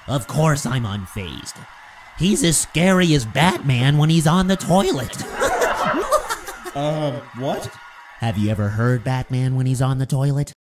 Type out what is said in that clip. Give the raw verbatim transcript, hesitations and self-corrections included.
Of course I'm unfazed. He's as scary as Batman when he's on the toilet. Uh, what? Have you ever heard Batman when he's on the toilet?